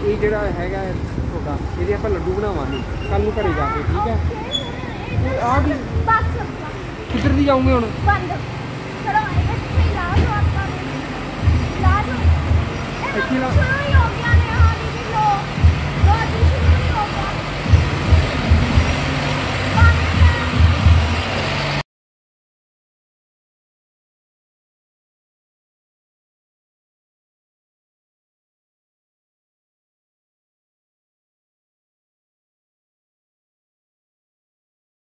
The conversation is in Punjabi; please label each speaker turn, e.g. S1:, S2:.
S1: ਇਹ ਜਿਹੜਾ ਹੈਗਾ ਤੁਹਾਡਾ ਇਹਦੇ ਆਪਾਂ ਲੱਡੂ ਬਣਾਵਾਂਗੇ ਕੱਲ ਨੂੰ ਘਰੇ ਜਾ ਕੇ, ਠੀਕ ਹੈ। ਆ ਵੀ ਕਿੱਧਰ ਦੀ ਜਾਉਂਗੇ ਹੁਣ?
S2: ਬੰਦ ਚਲੋ ਇੱਥੇ ਲਾ ਦੋ ਆਪਾਂ ਲਾ ਦੋ
S1: ਇੱਥੇ ਲਾ।
S2: ਸ਼ੁਰੂ ਹੀ ਹੋ